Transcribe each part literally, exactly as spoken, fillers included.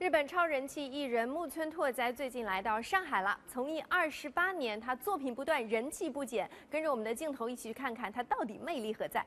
日本超人气艺人木村拓哉最近来到上海了，从艺二十八年，他作品不断，人气不减。跟着我们的镜头一起去看看他到底魅力何在。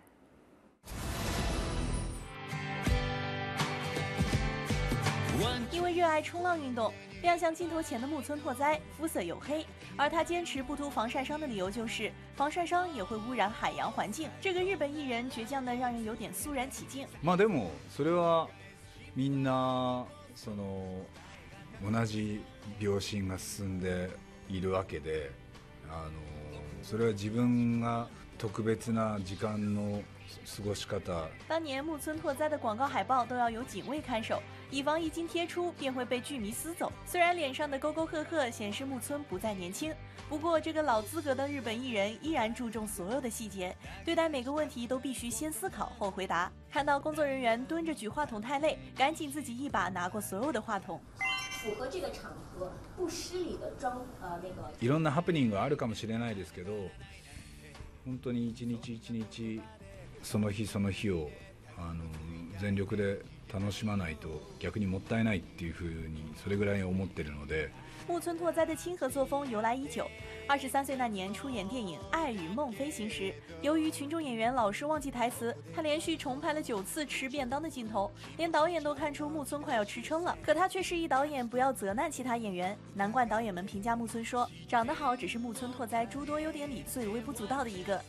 因为热爱冲浪运动，亮相镜头前的木村拓哉肤色黝黑，而他坚持不涂防晒霜的理由就是防晒霜也会污染海洋环境。这个日本艺人倔强的让人有点肃然起敬。 まあでもそれはみんなその同じ秒針が進んでいるわけで、あのそれは自分が特別な時間の過ごし方。 当年木村拓哉的广告海报都要有警卫看守，以防一经贴出便会被剧迷撕走。虽然脸上的沟沟壑壑显示木村不再年轻，不过这个老资格的日本艺人依然注重所有的细节，对待每个问题都必须先思考后回答。看到工作人员蹲着举话筒太累，赶紧自己一把拿过所有的话筒。 符合这个场合不失礼的装呃那个。 いろんなハプニングがあるかもしれないですけど、本当に一日一日その日その日をあの全力で楽しまないと逆にもったいないっていうふうにそれぐらい思ってるので。 木村拓哉的亲和作风由来已久。二十三岁那年出演电影《爱与梦飞行》时，由于群众演员老是忘记台词，他连续重拍了九次吃便当的镜头，连导演都看出木村快要吃撑了。可他却示意导演不要责难其他演员，难怪导演们评价木村说，长得好只是木村拓哉诸多优点里最微不足道的一个。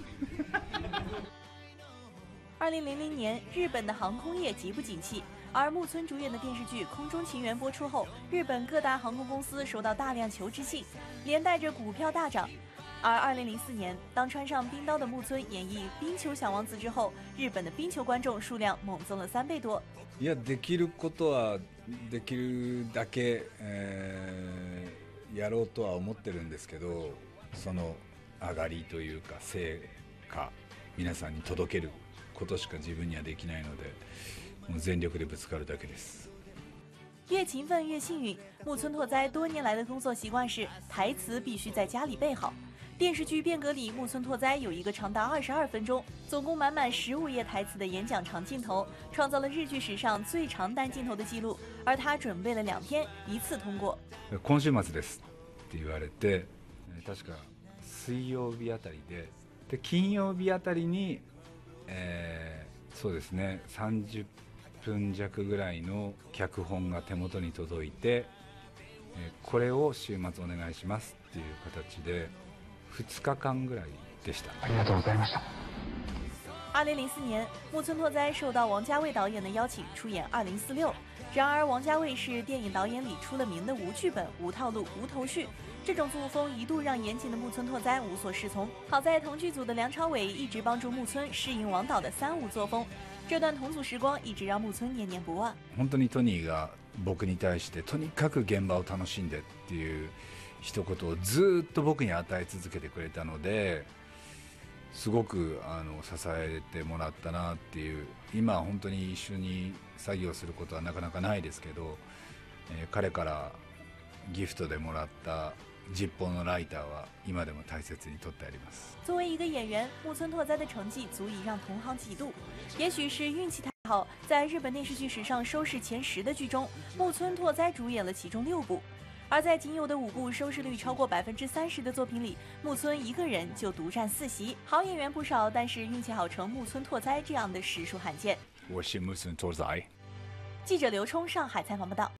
二零零零年，日本的航空业极不景气，而木村主演的电视剧《空中情缘》播出后，日本各大航空公司收到大量求职信，连带着股票大涨。而二零零四年，当穿上冰刀的木村演绎《冰球小王子》之后，日本的冰球观众数量猛增了三倍多。 いや、できることはできるだけ、えー、やろうとは思ってるんですけど、その上がりというか成果、皆さんに届けることしか自分にはできないので、もう全力でぶつかるだけです。 越勤奋越幸运。木村拓哉多年来的工作习惯是台词必须在家里背好。电视剧《变革》里，木村拓哉有一个长达二十二分钟、总共满满十五页台词的演讲长镜头，创造了日剧史上最长单镜头的记录。而他准备了两天，一次通过。 今週末ですって言われて、確か水曜日あたりで、で金曜日あたりに、えー、そうですね、さんじゅっぷん弱ぐらいの脚本が手元に届いて、これを週末お願いしますっていう形でふつかかんぐらいでした。 ありがとうございました。 二零零四年，木村拓哉受到王家卫导演的邀请出演《二零四六》，然而王家卫是电影导演里出了名的无剧本、无套路、无头绪，这种作风一度让严谨的木村拓哉无所适从。好在同剧组的梁朝伟一直帮助木村适应王导的三无作风，这段同组时光一直让木村念念不忘。 本当にトニーが僕に対してとにかく現場を楽しんでっていう一言をずっと僕に与え続けてくれたので、すごくあの支えてもらったなっていう。今本当に一緒に作業することはなかなかないですけど、えー、彼からギフトでもらった十本のライターは今でも大切に取ってあります。 作为一个演员，木村拓哉的成绩足以让同行嫉妒。也许是运气太好，在日本电视剧史上收视前十的剧中，木村拓哉主演了其中六部。而在仅有的五部收视率超过百分之三十的作品里，木村一个人就独占四席。好演员不少，但是运气好成木村拓哉这样的实属罕见。 我是木村拓哉。 记者刘冲上海采访报道。